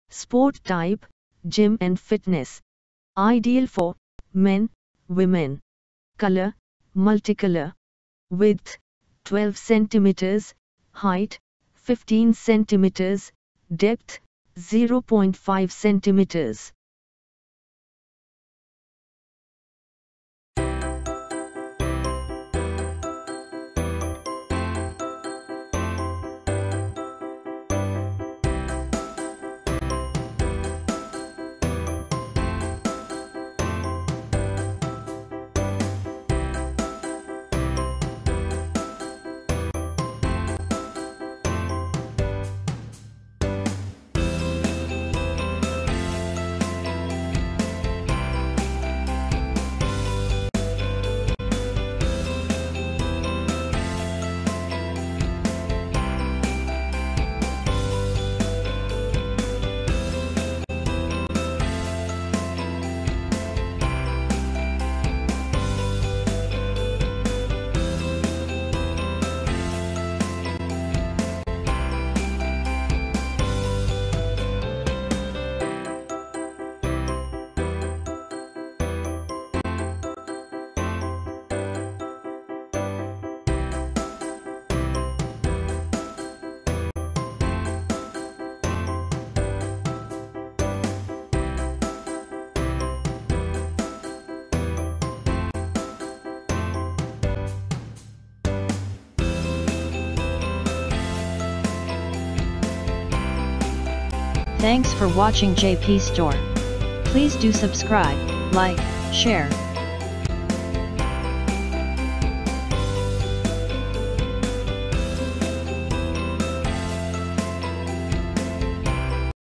Sport type, gym and fitness. Ideal for men, women. Color, multicolor. Width, 12 cm. Height, 15 cm. Depth, 0.5 cm. Thanks for watching JP Store. Please do subscribe, like, share,